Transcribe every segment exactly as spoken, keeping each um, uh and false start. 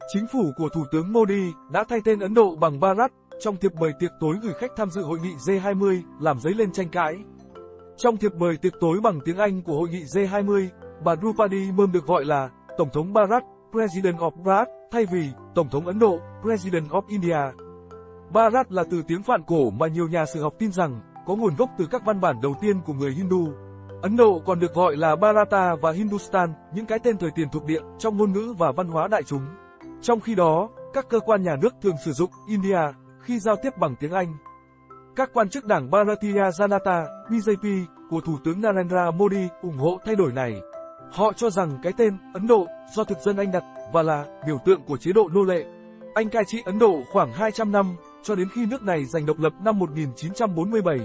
Chính phủ của Thủ tướng Modi đã thay tên Ấn Độ bằng Bharat trong thiệp mời tiệc tối gửi khách tham dự hội nghị G hai mươi, làm dấy lên tranh cãi. Trong thiệp mời tiệc tối bằng tiếng Anh của hội nghị G hai mươi, bà Draupadi Murmu được gọi là Tổng thống Bharat, President of Bharat, thay vì Tổng thống Ấn Độ, President of India. Bharat là từ tiếng Phạn cổ mà nhiều nhà sử học tin rằng có nguồn gốc từ các văn bản đầu tiên của người Hindu. Ấn Độ còn được gọi là Bharata và Hindustan, những cái tên thời tiền thuộc địa trong ngôn ngữ và văn hóa đại chúng. Trong khi đó, các cơ quan nhà nước thường sử dụng India khi giao tiếp bằng tiếng Anh. Các quan chức đảng Bharatiya Janata, B J P, của Thủ tướng Narendra Modi ủng hộ thay đổi này. Họ cho rằng cái tên Ấn Độ do thực dân Anh đặt và là biểu tượng của chế độ nô lệ. Anh cai trị Ấn Độ khoảng hai trăm năm, cho đến khi nước này giành độc lập năm một nghìn chín trăm bốn mươi bảy.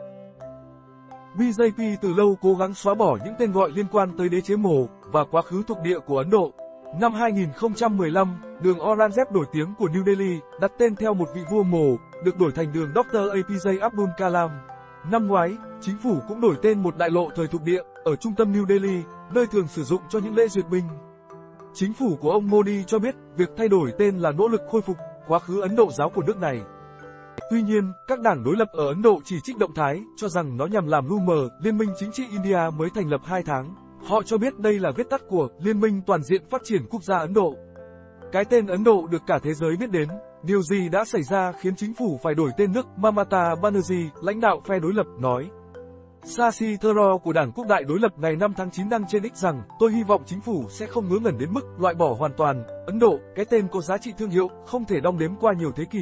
B J P từ lâu cố gắng xóa bỏ những tên gọi liên quan tới đế chế Mồ và quá khứ thuộc địa của Ấn Độ. Năm hai nghìn không trăm mười lăm, đường Aurangzeb nổi tiếng của New Delhi đặt tên theo một vị vua Mồ, được đổi thành đường Doctor A P J Abdul Kalam. Năm ngoái, chính phủ cũng đổi tên một đại lộ thời thuộc địa ở trung tâm New Delhi, nơi thường sử dụng cho những lễ duyệt binh. Chính phủ của ông Modi cho biết việc thay đổi tên là nỗ lực khôi phục quá khứ Ấn Độ giáo của nước này. Tuy nhiên, các đảng đối lập ở Ấn Độ chỉ trích động thái, cho rằng nó nhằm làm lu mờ Liên minh chính trị India mới thành lập hai tháng. Họ cho biết đây là viết tắt của Liên minh toàn diện phát triển quốc gia Ấn Độ. Cái tên Ấn Độ được cả thế giới biết đến. Điều gì đã xảy ra khiến chính phủ phải đổi tên nước? Mamata Banerjee, lãnh đạo phe đối lập, nói. Shashi Tharoor của Đảng Quốc đại đối lập ngày năm tháng chín đăng trên X rằng, tôi hy vọng chính phủ sẽ không ngớ ngẩn đến mức loại bỏ hoàn toàn Ấn Độ, cái tên có giá trị thương hiệu, không thể đong đếm qua nhiều thế kỷ.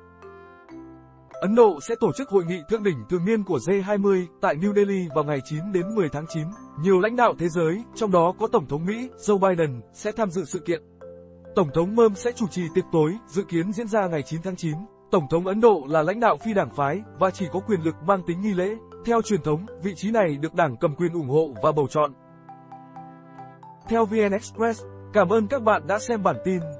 Ấn Độ sẽ tổ chức hội nghị thượng đỉnh thường niên của G hai mươi tại New Delhi vào ngày chín đến mười tháng chín. Nhiều lãnh đạo thế giới, trong đó có Tổng thống Mỹ Joe Biden, sẽ tham dự sự kiện. Tổng thống Murmu sẽ chủ trì tiệc tối, dự kiến diễn ra ngày chín tháng chín. Tổng thống Ấn Độ là lãnh đạo phi đảng phái và chỉ có quyền lực mang tính nghi lễ. Theo truyền thống, vị trí này được đảng cầm quyền ủng hộ và bầu chọn. Theo vê en Express, cảm ơn các bạn đã xem bản tin.